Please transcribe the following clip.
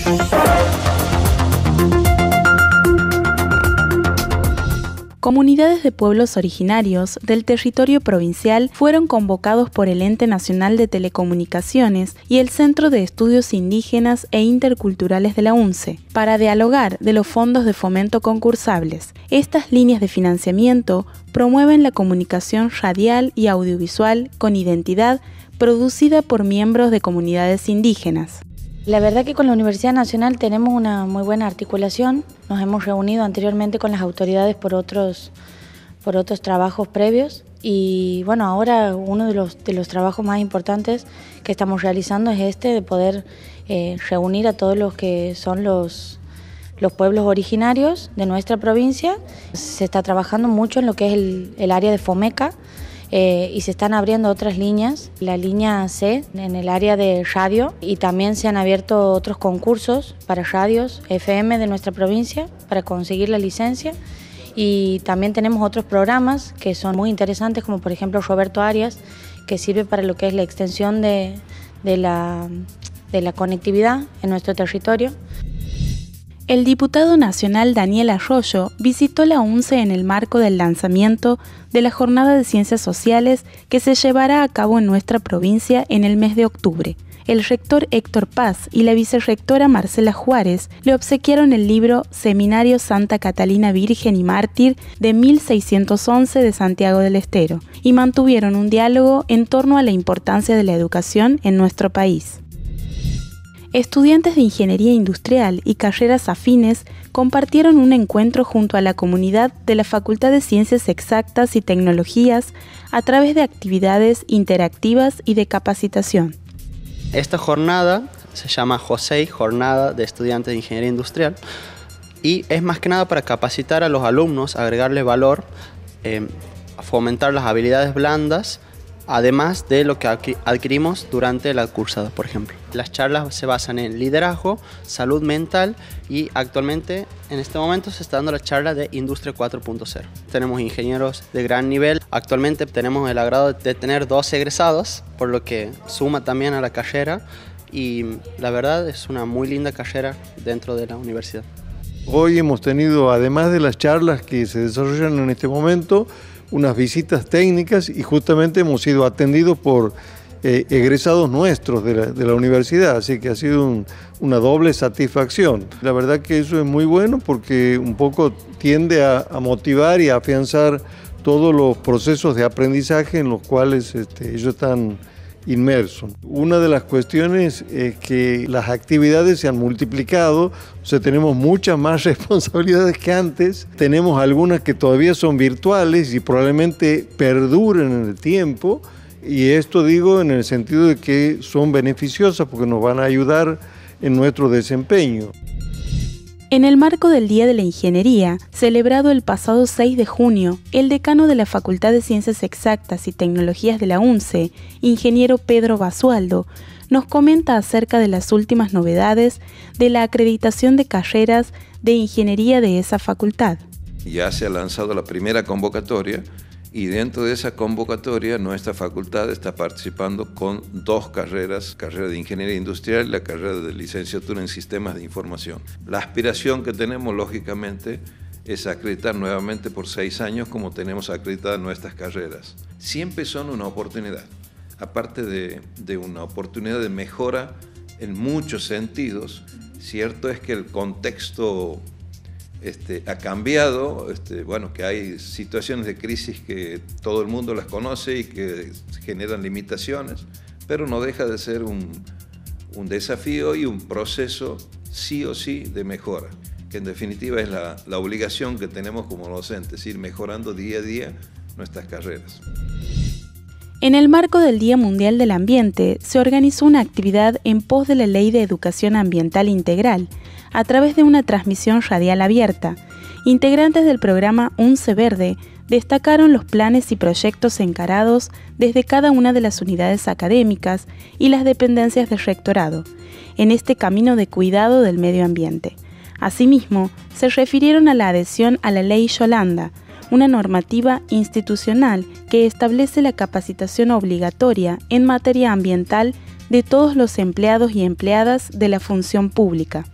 Comunidades de pueblos originarios del territorio provincial fueron convocados por el Ente Nacional de Telecomunicaciones y el Centro de Estudios Indígenas e Interculturales de la UNCE para dialogar de los fondos de fomento concursables. Estas líneas de financiamiento promueven la comunicación radial y audiovisual con identidad producida por miembros de comunidades indígenas. La verdad que con la Universidad Nacional tenemos una muy buena articulación. Nos hemos reunido anteriormente con las autoridades por otros trabajos previos y bueno, ahora uno de los trabajos más importantes que estamos realizando es de poder reunir a todos los que son los pueblos originarios de nuestra provincia. Se está trabajando mucho en lo que es el área de FOMECA. Y se están abriendo otras líneas, la línea C en el área de radio, y también se han abierto otros concursos para radios FM de nuestra provincia para conseguir la licencia, y también tenemos otros programas que son muy interesantes, como por ejemplo Roberto Arias, que sirve para lo que es la extensión de la conectividad en nuestro territorio. El diputado nacional Daniel Arroyo visitó la UNCE en el marco del lanzamiento de la Jornada de Ciencias Sociales que se llevará a cabo en nuestra provincia en el mes de octubre. El rector Héctor Paz y la vicerrectora Marcela Juárez le obsequiaron el libro Seminario Santa Catalina Virgen y Mártir de 1611 de Santiago del Estero y mantuvieron un diálogo en torno a la importancia de la educación en nuestro país. Estudiantes de Ingeniería Industrial y carreras afines compartieron un encuentro junto a la comunidad de la Facultad de Ciencias Exactas y Tecnologías a través de actividades interactivas y de capacitación. Esta jornada se llama JOSEI, Jornada de Estudiantes de Ingeniería Industrial, y es más que nada para capacitar a los alumnos, agregarles valor, fomentar las habilidades blandas, además de lo que adquirimos durante la cursada, por ejemplo. Las charlas se basan en liderazgo, salud mental y actualmente, en este momento, se está dando la charla de Industria 4.0. Tenemos ingenieros de gran nivel. Actualmente tenemos el agrado de tener 2 egresados, por lo que suma también a la carrera y la verdad es una muy linda carrera dentro de la universidad. Hoy hemos tenido, además de las charlas que se desarrollan en este momento, unas visitas técnicas y justamente hemos sido atendidos por egresados nuestros de la universidad, así que ha sido una doble satisfacción. La verdad que eso es muy bueno porque un poco tiende a motivar y a afianzar todos los procesos de aprendizaje en los cuales ellos están inmersos. Una de las cuestiones es que las actividades se han multiplicado, o sea, tenemos muchas más responsabilidades que antes, tenemos algunas que todavía son virtuales y probablemente perduren en el tiempo, y esto digo en el sentido de que son beneficiosas porque nos van a ayudar en nuestro desempeño. En el marco del Día de la Ingeniería, celebrado el pasado 6 de junio, el decano de la Facultad de Ciencias Exactas y Tecnologías de la UNCE, ingeniero Pedro Basualdo, nos comenta acerca de las últimas novedades de la acreditación de carreras de ingeniería de esa facultad. Ya se ha lanzado la primera convocatoria y dentro de esa convocatoria nuestra facultad está participando con 2 carreras, carrera de Ingeniería Industrial y la carrera de Licenciatura en Sistemas de Información. La aspiración que tenemos, lógicamente, es acreditar nuevamente por 6 años como tenemos acreditadas nuestras carreras. Siempre son una oportunidad, aparte de una oportunidad de mejora en muchos sentidos. Cierto es que el contexto ha cambiado, bueno, que hay situaciones de crisis que todo el mundo las conoce y que generan limitaciones, pero no deja de ser un desafío y un proceso sí o sí de mejora, que en definitiva es la obligación que tenemos como docentes, ir mejorando día a día nuestras carreras. En el marco del Día Mundial del Ambiente, se organizó una actividad en pos de la Ley de Educación Ambiental Integral, a través de una transmisión radial abierta. Integrantes del programa UNCE Verde destacaron los planes y proyectos encarados desde cada una de las unidades académicas y las dependencias del rectorado, en este camino de cuidado del medio ambiente. Asimismo, se refirieron a la adhesión a la Ley Yolanda, una normativa institucional que establece la capacitación obligatoria en materia ambiental de todos los empleados y empleadas de la función pública.